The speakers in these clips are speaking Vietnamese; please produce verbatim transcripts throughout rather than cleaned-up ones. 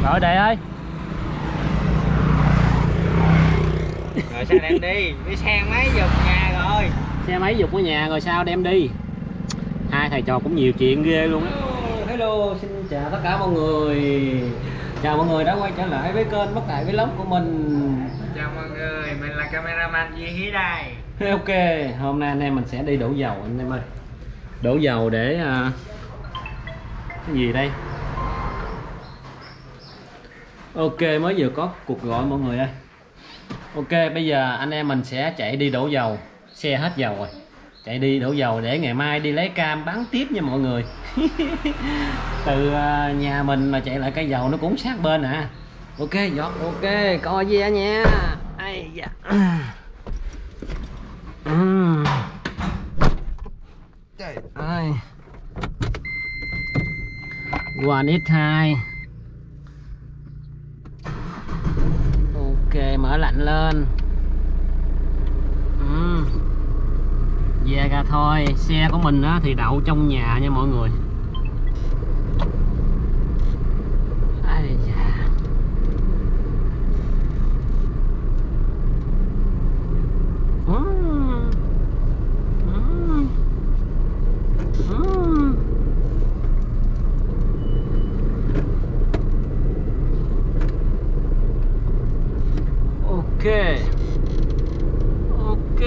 Rồi Đề ơi. Rồi sao đem đi? Cái xe máy giục nhà rồi. Xe máy giục ở nhà rồi sao đem đi? Hai thầy trò cũng nhiều chuyện ghê luôn á. Hello, xin chào tất cả mọi người. Chào mọi người đã quay trở lại với kênh Bất Tài Vlog của mình. Chào mọi người, mình là cameraman Duy Hí đây. Ok, hôm nay anh em mình sẽ đi đổ dầu anh em ơi. Đổ dầu để uh, cái gì đây? Ok, mới vừa có cuộc gọi mọi người ơi. Ok, bây giờ anh em mình sẽ chạy đi đổ dầu. Xe hết dầu rồi, chạy đi đổ dầu để ngày mai đi lấy cam bán tiếp nha mọi người. Từ uh, nhà mình mà chạy lại cây dầu nó cũng sát bên à. Ok, giọt, ok, coi ve nha. Ai da. Uhm. Ai. One ít hai. Ok, mở lạnh lên. Uhm. Về ra thôi. Xe của mình á, thì đậu trong nhà nha mọi người. Ai da. Uhm. Uhm. Uhm. Ok. Ok.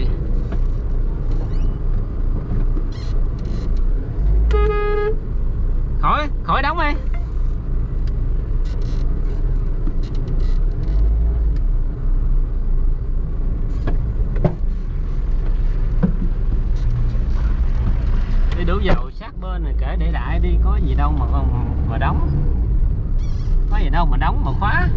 Khỏi, khỏi đóng đi. Đi đổ dầu sát bên này kể để đại đi, có gì đâu mà mà đóng. Có gì đâu mà đóng mà khóa.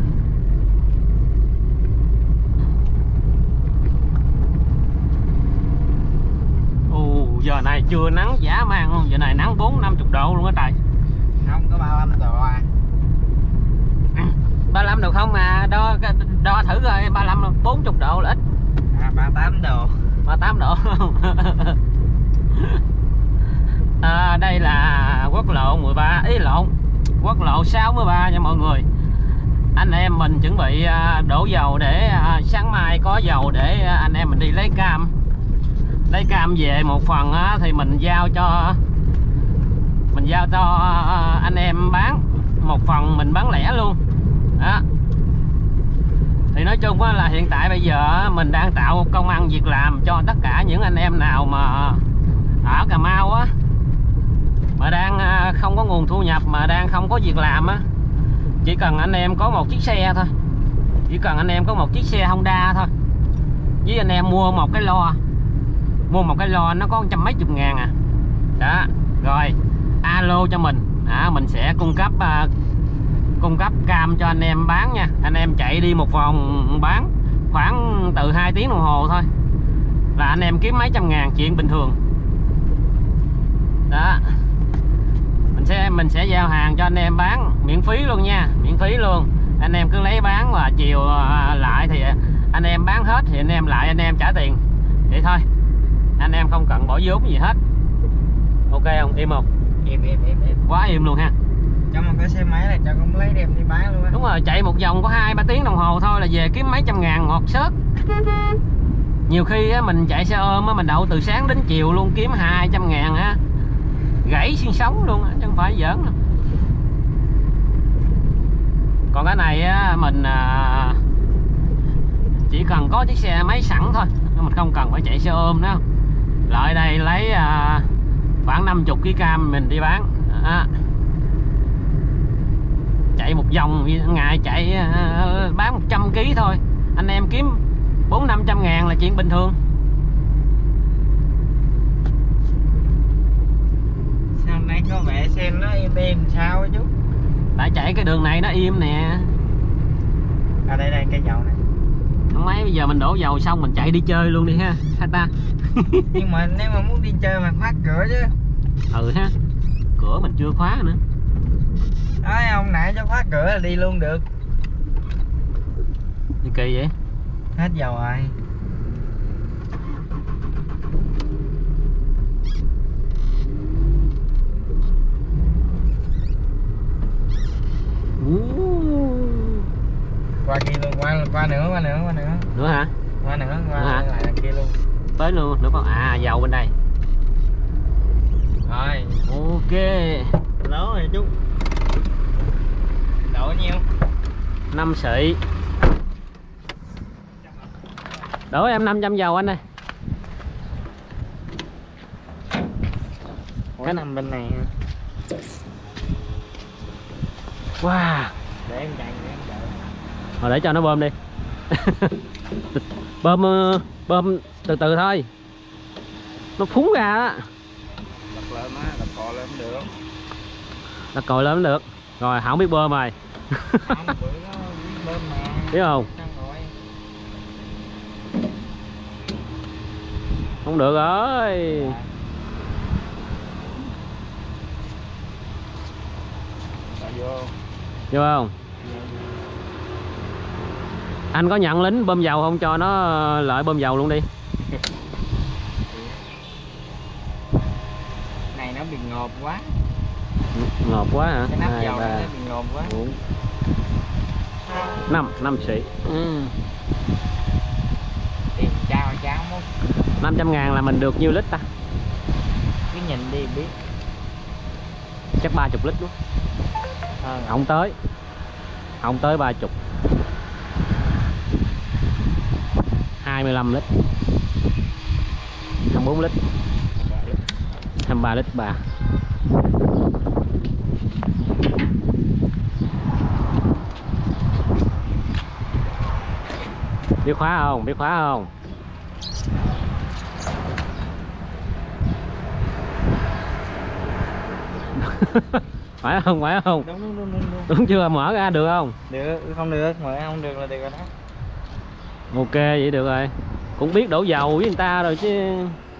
Ồ, giờ này chưa nắng dã man luôn, giờ này nắng bốn năm chục độ luôn á trời. Không có ba mươi lăm độ à. ba mươi lăm độ không mà đo đo thử rồi, ba mươi lăm bốn mươi độ là ít. À, ba mươi tám độ. ba mươi tám độ. À, đây là quốc lộ mười ba, ý lộn, quốc lộ sáu mươi ba nha mọi người. Anh em mình chuẩn bị đổ dầu để sáng mai có dầu để anh em mình đi lấy cam. Lấy cam về một phần thì mình giao cho mình giao cho anh em bán, một phần mình bán lẻ luôn đó. Thì nói chung là hiện tại bây giờ mình đang tạo công ăn việc làm cho tất cả những anh em nào mà ở Cà Mau á, mà đang không có nguồn thu nhập, mà đang không có việc làm á. Chỉ cần anh em có một chiếc xe thôi, chỉ cần anh em có một chiếc xe Honda thôi, với anh em mua một cái lo, mua một cái lo nó có trăm mấy chục ngàn à đó, rồi alo cho mình à, mình sẽ cung cấp uh, cung cấp cam cho anh em bán nha. Anh em chạy đi một vòng bán khoảng từ hai tiếng đồng hồ thôi là anh em kiếm mấy trăm ngàn, chuyện bình thường đó. Mình sẽ mình sẽ giao hàng cho anh em bán miễn phí luôn nha, miễn phí luôn. Anh em cứ lấy bán và chiều lại thì anh em bán hết thì anh em lại anh em trả tiền vậy thôi, anh em không cần bỏ vốn gì hết. Ok không? Im không? Im im im im. Quá im luôn ha. Cho một cái xe máy là cho cũng lấy đem đi bán luôn á. Đúng rồi, chạy một vòng có hai ba tiếng đồng hồ thôi là về kiếm mấy trăm ngàn ngọt xớt. Nhiều khi á, mình chạy xe ôm á, mình đậu từ sáng đến chiều luôn kiếm hai trăm ngàn á, gãy xương sống luôn á, chứ không phải giỡn đâu. Còn cái này á, mình à, chỉ cần có chiếc xe máy sẵn thôi, mình không cần phải chạy xe ôm nữa. Lại đây lấy à, khoảng năm mươi ký cam mình đi bán à, chạy một vòng ngày chạy à, bán một trăm ký thôi, anh em kiếm bốn năm trăm ngàn là chuyện bình thường. Sao nay có vẻ xe nó im im sao chứ? Tại chạy cái đường này nó im nè. À đây đây cây dầu này. Không mấy, bây giờ mình đổ dầu xong mình chạy đi chơi luôn đi ha, hai ta. Nhưng mà nếu mà muốn đi chơi mà khóa cửa chứ. Ừ ha, cửa mình chưa khóa nữa. Nói ông nãy cho khóa cửa là đi luôn được. Gì kỳ vậy? Hết dầu rồi. Uh. qua kia luôn, qua qua nữa, qua nữa, qua nữa. Nữa hả? Qua nữa, qua Nữa hả? lại đằng kia luôn. Tới luôn, nữa con à dầu bên đây. Rồi. Ok. Lố rồi chú. Đổ nhiêu? năm xị. Đổ em năm trăm dầu anh ơi. Cái nằm bên này. Wow. Để em chạy, để em chạy. Rồi để cho nó bơm đi. Bơm bơm từ từ thôi. Nó phúng ra đó. Lật lên á, lật cò lên không được. Lật còi lên được. Rồi không biết bơm rồi. Không, bữa nó biết bơm mà. Biết không? Không được rồi. Vô. Vô không? Anh có nhận lính bơm dầu không, cho nó lại bơm dầu luôn đi. Này nó bị ngộp quá. Ngọt quá hả? Cái nắp dầu nó bị ngộp quá. Năm, năm xị. Ừ. Tiền trao cháo mốt. năm trăm ngàn là mình được nhiêu lít ta? Cứ nhìn đi biết. Chắc ba mươi lít luôn. À, Không tới. Không tới ba mươi. hai mươi lăm lít. hai mươi bốn lít. hai mươi ba lít bà. Biết khóa không? Biết khóa không? Phải không? Phải không? Đúng, đúng, đúng, đúng, đúng. Đúng chưa? Mở ra được không? Được, không được, mở không được là được rồi đó. Ok vậy được rồi. Cũng biết đổ dầu với người ta rồi chứ.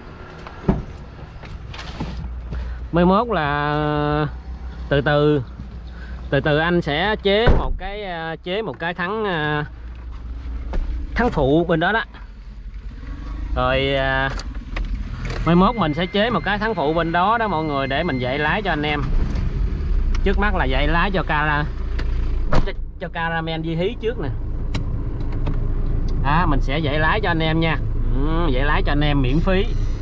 Mai mốt là từ từ từ từ anh sẽ chế một cái chế một cái thắng thắng phụ bên đó đó. Rồi mai mốt mình sẽ chế một cái thắng phụ bên đó đó mọi người, để mình dạy lái cho anh em. Trước mắt là dạy lái cho cara cho, cho caramel di hí trước nè. À, mình sẽ dạy lái cho anh em nha. Ừ, dạy lái cho anh em miễn phí.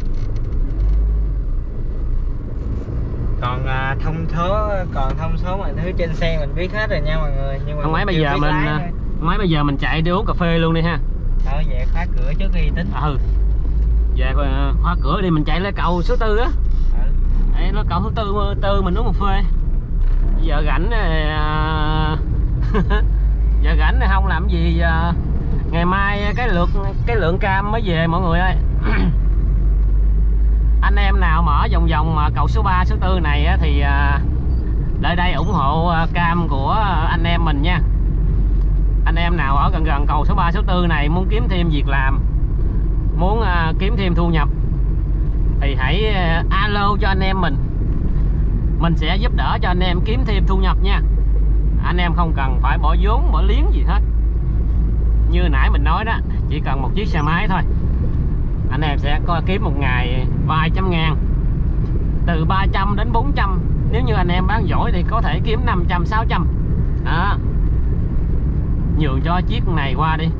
Còn à, thông số còn thông số mọi thứ trên xe mình biết hết rồi nha mọi người, nhưng mà không mấy bây giờ mình mấy bây giờ mình chạy đi uống cà phê luôn đi ha. Thôi về khóa cửa trước khi tính. Ừ, về khóa cửa đi, mình chạy lên cầu số tư á. Ừ. Đây nó cầu số tư tư mình uống một phê. Giờ rảnh à... giờ rảnh này không làm gì à... ngày mai cái lượt cái lượng cam mới về mọi người ơi. Anh em nào mà ở vòng vòng mà cầu số ba số tư này á, thì à, lại đây ủng hộ cam của anh em mình nha. Anh em nào ở gần gần cầu số ba số tư này muốn kiếm thêm việc làm, muốn à, kiếm thêm thu nhập thì hãy à, alo cho anh em mình. Mình sẽ giúp đỡ cho anh em kiếm thêm thu nhập nha. Anh em không cần phải bỏ vốn bỏ liếng gì hết. Như nãy mình nói đó, chỉ cần một chiếc xe máy thôi, anh em sẽ có kiếm một ngày vài trăm ngàn, từ ba trăm đến bốn trăm. Nếu như anh em bán giỏi thì có thể kiếm năm trăm sáu trăm đó. Nhường cho chiếc này qua đi.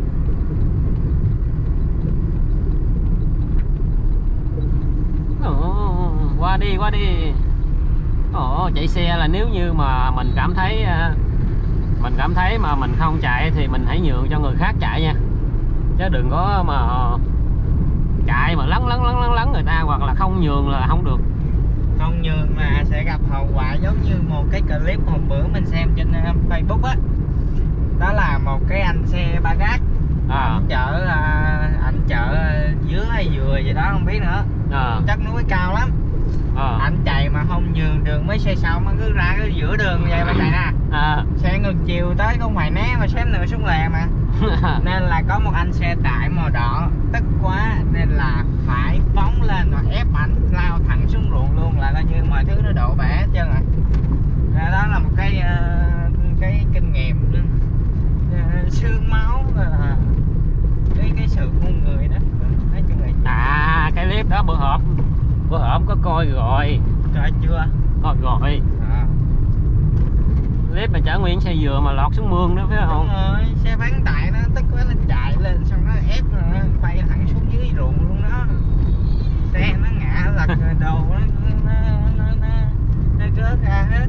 Ồ, qua đi qua đi. Ồ, chạy xe là nếu như mà mình cảm thấy mình cảm thấy mà mình không chạy thì mình hãy nhường cho người khác chạy nha, chứ đừng có mà chạy mà lấn lấn lấn lấn lấn người ta, hoặc là không nhường là không được. Không nhường mà sẽ gặp hậu quả giống như một cái clip hôm bữa mình xem trên Facebook á. Đó là một cái anh xe ba gác à. Anh chở anh chở dứa hay dừa gì đó không biết nữa à. Chắc núi cao lắm à. Anh chạy mà không nhường đường mấy xe sau mà cứ ra cái giữa đường vậy mà chạy nè à. Xe ngược chiều tới không phải né mà xém nữa xuống lề mà. Nên là có một anh xe tải màu đỏ tức quá nên là phải phóng lên và ép ảnh lao thẳng xuống ruộng luôn, là coi như mọi thứ nó đổ bể hết trơn rồi. Đó là một cái cái kinh nghiệm xương máu là cái cái sự con người đó. Nói chung là à cái clip đó bữa hộp bữa hổm có coi rồi. Coi chưa? Coi rồi à. Clip clip mà chở nguyên xe dừa mà lọt xuống mương đó phải không? Đúng rồi, xe bán tải nó tức quá nó chạy lên xong nó ép nó bay thẳng xuống dưới ruộng luôn đó. Xe nó ngã lật rồi đồ nó nó nó nó, nó rớt ra hết.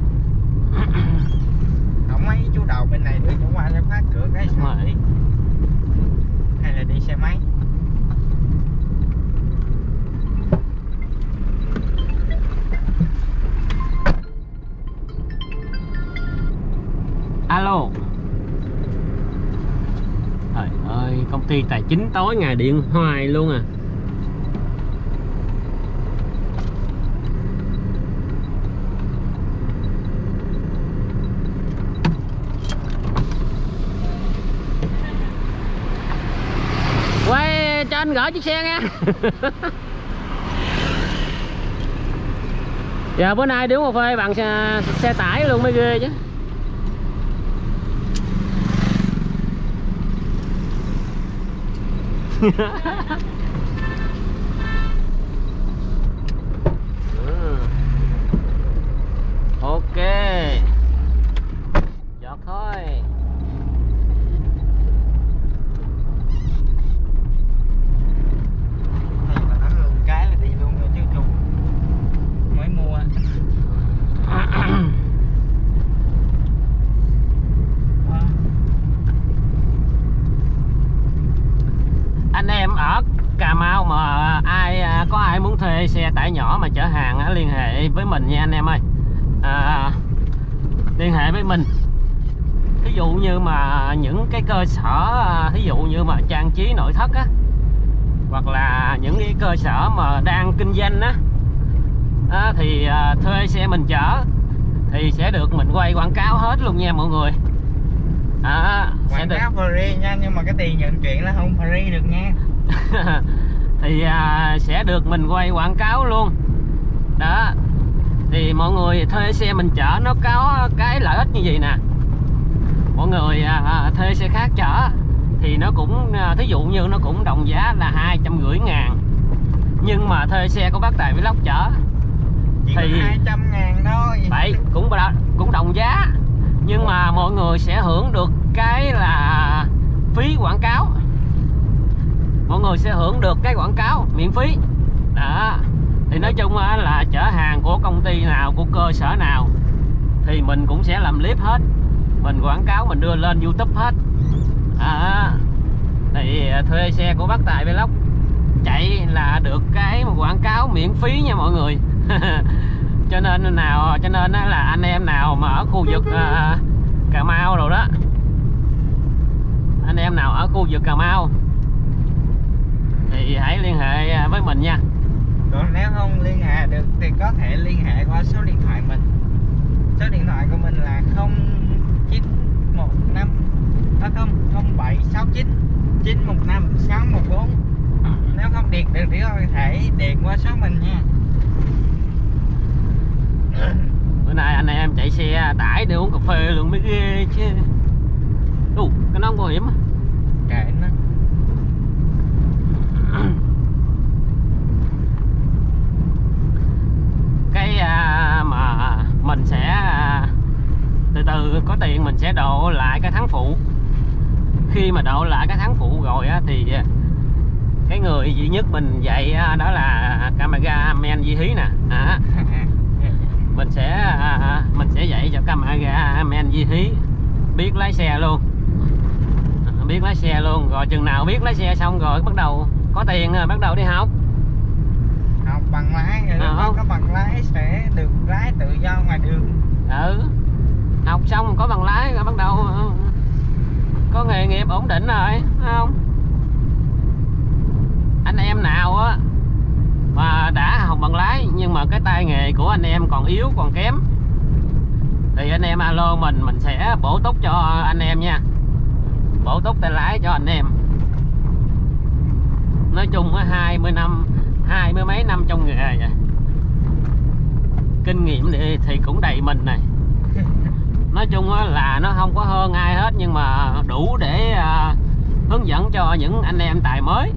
Không mấy chú đầu bên này được, chẳng qua nó phát cửa cái sao đi. Hay là đi xe máy. Alo. Trời ơi, công ty tài chính tối ngày điện hoài luôn à. Quay cho anh gửi chiếc xe nha. Giờ bữa nay đứng cà phê bằng xe, xe tải luôn mới ghê chứ. Ok, giọt thôi. Hay mà nó luôn cái là đi luôn rồi chứ chung mới mua. Anh em ở Cà Mau mà ai có ai muốn thuê xe tải nhỏ mà chở hàng liên hệ với mình nha anh em ơi. À, liên hệ với mình. Ví dụ như mà những cái cơ sở, ví dụ như mà trang trí nội thất á, hoặc là những cái cơ sở mà đang kinh doanh á, à, thì à, thuê xe mình chở thì sẽ được mình quay quảng cáo hết luôn nha mọi người. À, quảng cáo free nha, nhưng mà cái tiền nhận chuyện là không free được nha. Thì à, sẽ được mình quay quảng cáo luôn đó. Thì mọi người thuê xe mình chở nó có cái lợi ích như vậy nè. Mọi người à, thuê xe khác chở thì nó cũng, thí dụ như nó cũng đồng giá là hai trăm rưỡi ngàn, nhưng mà thuê xe của bác Tài Vlog chở chỉ thì hai trăm ngàn thôi. Vậy cũng cũng đồng giá, nhưng mà mọi người sẽ hưởng được cái là phí quảng cáo. Mọi người sẽ hưởng được cái quảng cáo miễn phí đó. Thì nói chung là chở hàng của công ty nào, của cơ sở nào thì mình cũng sẽ làm clip hết, mình quảng cáo, mình đưa lên YouTube hết à. Thì thuê xe của bác Tài Vlog chạy là được cái quảng cáo miễn phí nha mọi người. Cho nên nào cho nên là anh em nào mà ở khu vực à, Cà Mau rồi đó, anh em nào ở khu vực Cà Mau thì hãy liên hệ với mình nha. Còn nếu không liên hệ được thì có thể liên hệ qua số điện thoại mình. Số điện thoại của mình là không chín một năm à không không bảy sáu chín chín một năm sáu một bốn. Nếu không điện được thì có thể điện qua số mình nha. Bữa nay anh em chạy xe tải để uống cà phê luôn mới ghê chứ. Ồ, cái nón bảo hiểm á. Kệ nó. Cái à, mà mình sẽ à, từ từ có tiền mình sẽ độ lại cái tháng phụ. Khi mà độ lại cái tháng phụ rồi á, thì cái người duy nhất mình dạy đó là cameraman Duy Hí nè à. Mình sẽ à, mình sẽ dạy cho cameraman Duy Hí biết lái xe luôn, biết lái xe luôn. Rồi chừng nào biết lái xe xong rồi bắt đầu có tiền rồi bắt đầu đi học. Học bằng lái rồi à, không có bằng lái sẽ được lái tự do ngoài đường. Ừ, học xong có bằng lái rồi bắt đầu có nghề nghiệp ổn định rồi, phải không? Anh em nào á mà đã học bằng lái nhưng mà cái tay nghề của anh em còn yếu, còn kém thì anh em alo mình, mình sẽ bổ túc cho anh em nha, bổ túc tay lái cho anh em. Nói chung á hai mươi năm, hai mươi mấy năm trong nghề rồi, kinh nghiệm thì, thì cũng đầy mình này. Nói chung là nó không có hơn ai hết, nhưng mà đủ để uh, hướng dẫn cho những anh em tài mới.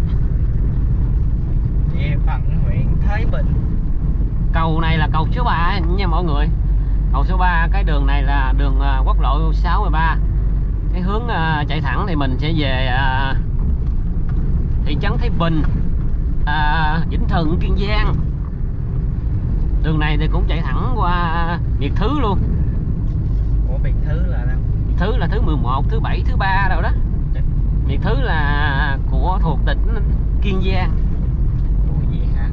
Địa phận huyện Thới Bình. Cầu này là cầu số ba nha mọi người. Cầu số ba, cái đường này là đường lộ sáu mươi ba. Cái hướng uh, chạy thẳng thì mình sẽ về uh, thị trấn Thái Bình, uh, Vĩnh Thuận, Kiên Giang. Đường này thì cũng chạy thẳng qua Miệt Thứ luôn. Ủa Miệt Thứ là đâu? Miệt Thứ là thứ mười một, thứ bảy, thứ ba đâu đó. Miệt Thứ là của thuộc tỉnh Kiên Giang. Ủa gì hả?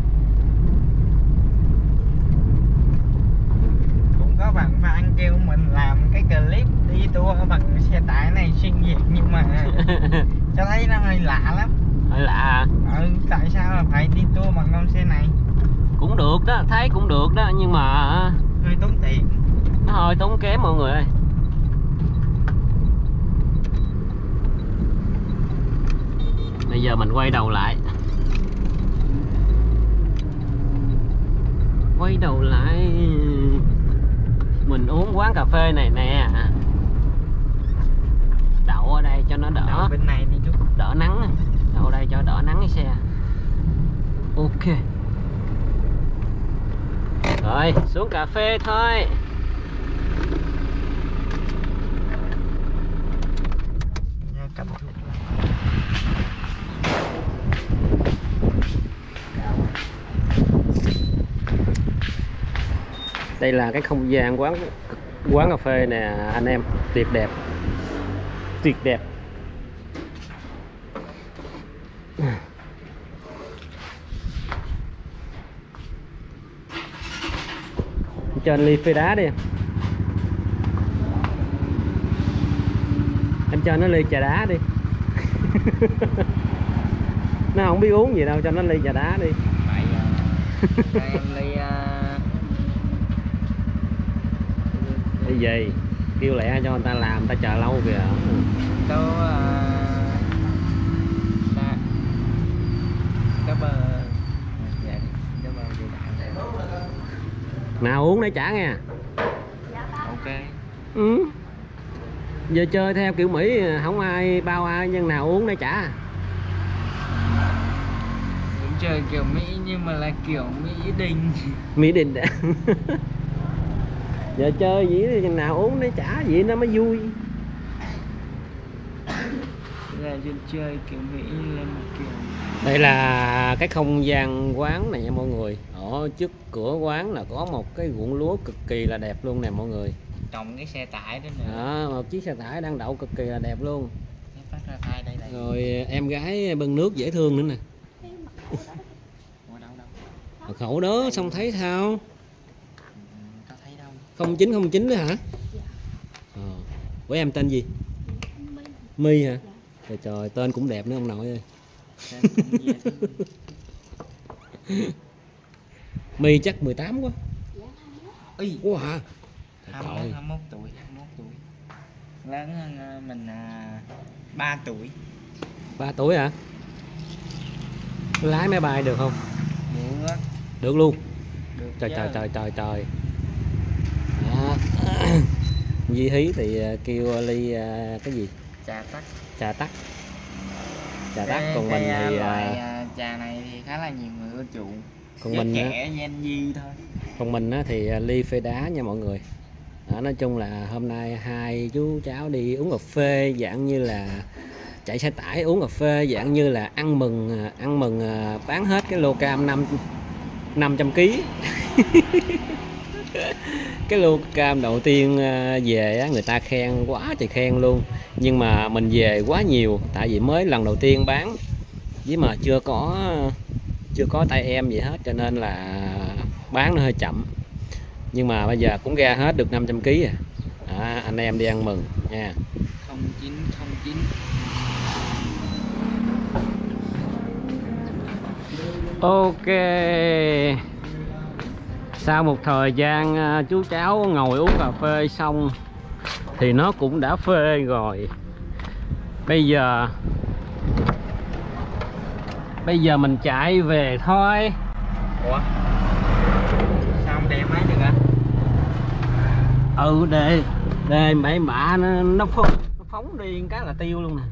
Cũng có bạn fan kêu mình làm cái clip đi tour bằng xe tải này xuyên Việt, nhưng mà cho thấy nó hơi lạ lắm. Hơi lạ. Ừ, tại sao là phải đi tour bằng con xe này? Cũng được đó, thấy cũng được đó, nhưng mà hơi tốn tiền, nó hơi tốn kém mọi người ơi. Bây giờ mình quay đầu lại, quay đầu lại mình uống quán cà phê này nè, đậu ở đây cho nó đỡ. Đậu bên này đi chút, đỡ nắng, đậu ở đây cho đỡ nắng cái xe. Ok rồi, xuống cà phê thôi. Cầm thuốc. Đây là cái không gian quán quán cà phê nè anh em, tuyệt đẹp, tuyệt đẹp. Cho anh ly phê đá đi, anh cho nó ly trà đá đi. Nó không biết uống gì đâu, cho nó ly trà đá đi. Vậy à, em ly uh... ly gì kêu lẹ cho người ta làm, ta chờ lâu kìa. Có uh... đá... có bơ. Dạ, có bơ gì đã. Nào uống để trả nghe. Ok. Ừ. Giờ chơi theo kiểu Mỹ, không ai bao ai, nhưng nào uống để trả. Đúng chơi kiểu Mỹ nhưng mà là kiểu Mỹ Đình. Mỹ Đình. Giờ chơi gì thì chừng nào uống để trả vậy nó mới vui. Là dân chơi kiểu Mỹ lên kiểu. Đây là cái không gian quán này nha mọi người. Ở trước cửa quán là có một cái ruộng lúa cực kỳ là đẹp luôn nè mọi người. Trồng cái xe tải đó nữa. Đó, một chiếc xe tải đang đậu cực kỳ là đẹp luôn. Phát ra tay đây này. Rồi em gái bưng nước dễ thương nữa nè. Ủa đâu đâu. Ở khẩu đó xong thấy sao? Có thấy đâu. không chín không chín đó hả? Ờ. Của em tên gì? My hả? Trời trời, tên cũng đẹp nữa ông nội ơi. My chắc mười tám quá. Ui, quá hả? hai mươi mốt, hai mươi mốt tuổi, hai mươi mốt tuổi. Lớn hơn mình à, ba tuổi. ba tuổi hả? Lái máy bay được không? Được. Được luôn. Được Trời chứ. trời trời trời trời. Đó. Di Hí thì kêu ly cái gì? Trà tắc. Trà tắc. Trà Cái, tắc, còn cái, mình thì loại uh, trà này thì khá là nhiều người ưa chuộng. Còn Giới mình trẻ Gen Z thôi. Còn mình á, thì ly phê đá nha mọi người. Đó, nói chung là hôm nay hai chú cháu đi uống cà phê dạng như là chạy xe tải, uống cà phê dạng như là ăn mừng ăn mừng bán hết cái lô cam năm năm trăm ký. Cái lô cam đầu tiên về á, người ta khen quá trời khen luôn, nhưng mà mình về quá nhiều tại vì mới lần đầu tiên bán với mà chưa có chưa có tay em gì hết, cho nên là bán nó hơi chậm, nhưng mà bây giờ cũng ra hết được năm trăm ký à. À, anh em đi ăn mừng nha. không chín không chín. Ok, sau một thời gian chú cháu ngồi uống cà phê xong thì nó cũng đã phê rồi. Bây giờ Bây giờ mình chạy về thôi. Ủa? Sao không đem máy được hả? Ừ, để để bậy bạ nó, nó phóng nó phóng đi cái là tiêu luôn nè.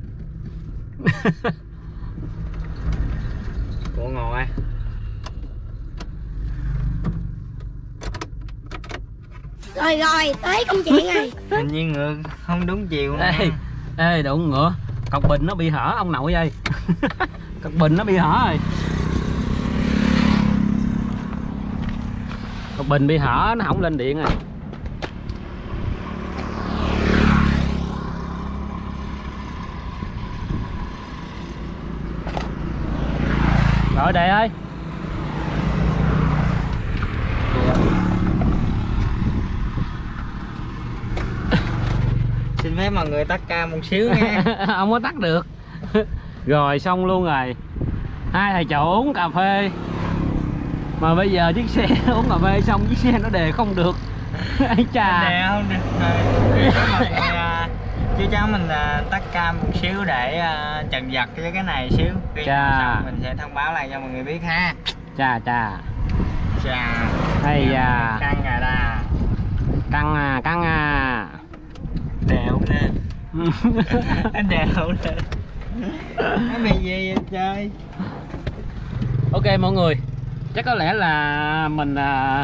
Của ngồi. Rồi rồi, tới công chuyện rồi. Hình như ngựa không đúng chiều nữa. Ê, ê đụng ngựa. Cọc bình nó bị hở ông nội ơi. Cọc bình nó bị hở rồi. Cọc bình bị hở nó không lên điện rồi. Rồi Đề ơi. Xin phép mọi người tắt ca một xíu nha. Không có tắt được. Rồi xong luôn rồi. Hai thầy trò uống cà phê. Mà bây giờ chiếc xe uống cà phê xong chiếc xe nó đề không được. Ây chà. Đề không được. Rồi mọi người chứ cháu mình tắt cam một xíu để uh, chần vật cho cái này xíu. Khi xong mình sẽ thông báo lại cho mọi người biết ha. Chà chà. Chà. Hay da. Căng rồi da. Căng à, căng à. Đèo lên. Anh đèo lên. Nó bị gì vậy trời? Ok mọi người, chắc có lẽ là mình uh,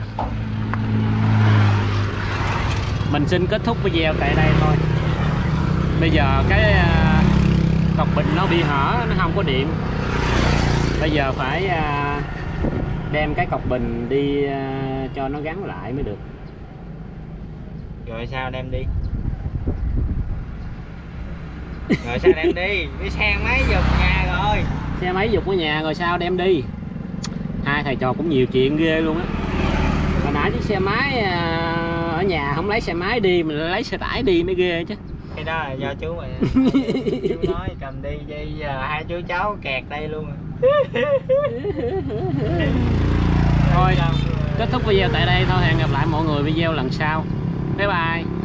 mình xin kết thúc video tại đây thôi. Bây giờ cái uh, cọc bình nó bị hở, nó không có điện. Bây giờ phải uh, đem cái cọc bình đi uh, cho nó gắn lại mới được. Rồi sao đem đi? Rồi sao đem đi? Cái xe máy giục nhà rồi. Xe máy giục ở nhà rồi sao đem đi? Hai thầy trò cũng nhiều chuyện ghê luôn á. Hồi nãy chiếc xe máy ở nhà không lấy xe máy đi, mình lấy xe tải đi mới ghê chứ. Cái đó là do chú mày. Chú nói cầm đi, bây giờ hai chú cháu kẹt đây luôn. Thôi kết thúc video tại đây thôi, hẹn gặp lại mọi người video lần sau. Bye bye.